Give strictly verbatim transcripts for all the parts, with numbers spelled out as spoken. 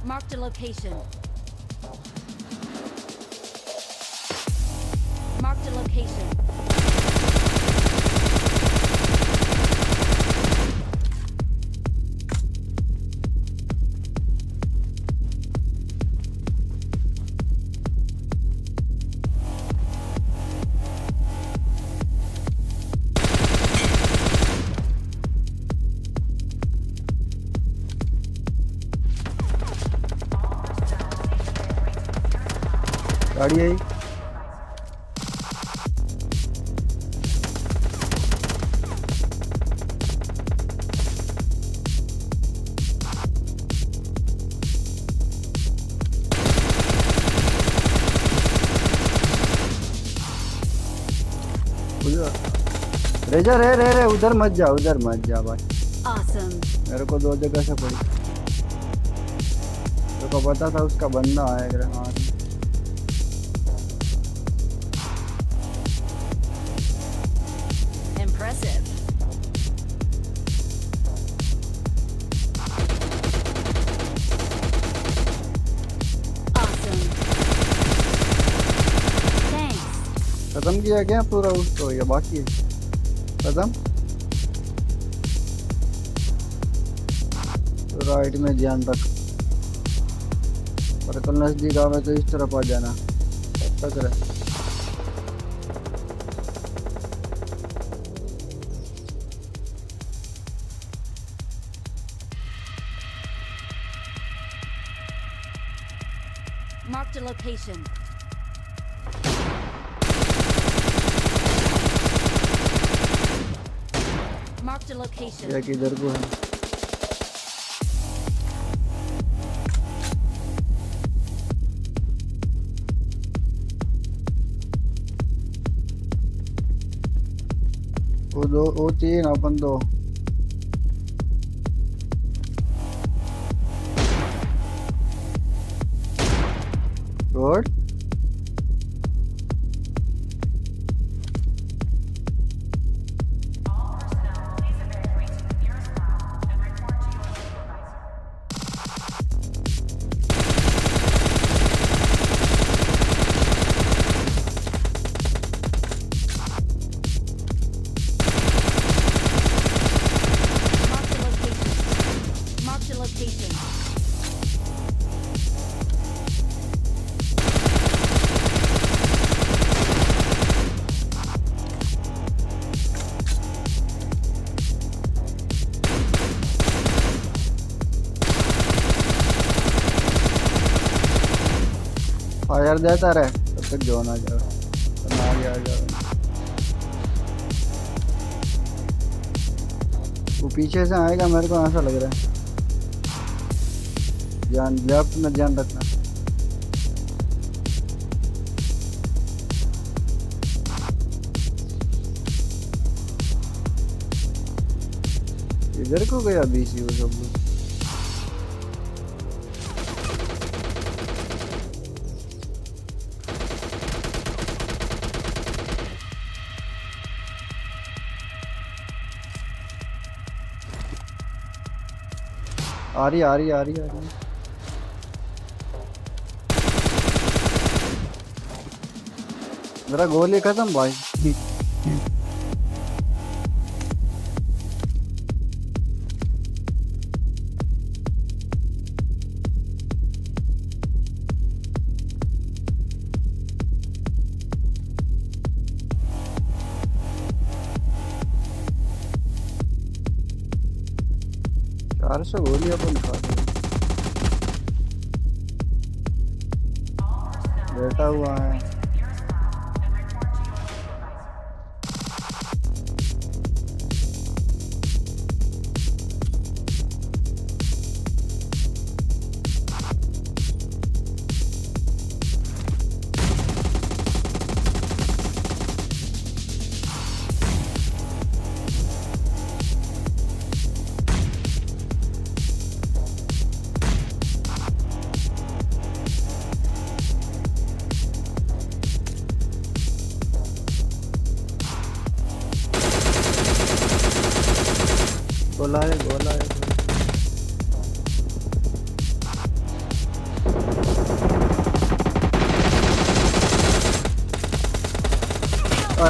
Marked a location. Marked a location. गाड़ी आई। रेजा रे रे रे उधर मत जा, उधर मत जा भाई। Awesome. मेरे को दो जगह से पड़ी, मेरे को पता था उसका बंदा आएगा। हाँ Impressive. Awesome. Thanks. खत्म किया क्या पूरा उसको या बाकी है? खत्म। तो राइट में ध्यान रख, और कल नजदीक आवे तो इस तरफ आ जाना। तक रहे Marked a location. Marked a location. या किधर को है? वो दो, वो तीन, अपन दो। Good. Marked a location. Marked a location. Fire देता रहे तब तक जो ना जाए, तो ना आगे आ जाए। वो पीछे से आएगा, मेरे को ऐसा लग रहा है। ध्यान, लेफ्ट में ध्यान रखना। इधर को गया बीसी वो सब लोग। आ रही आ रही आ रही आ रही। मेरा गोली खत्म भाई। चार सौ गोली अपन खा रहे, बैठा हुआ है।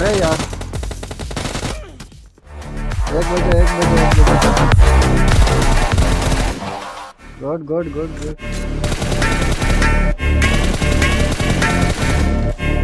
अरे यार एक बजे एक बजे एक बजे गुड गुड गुड गुड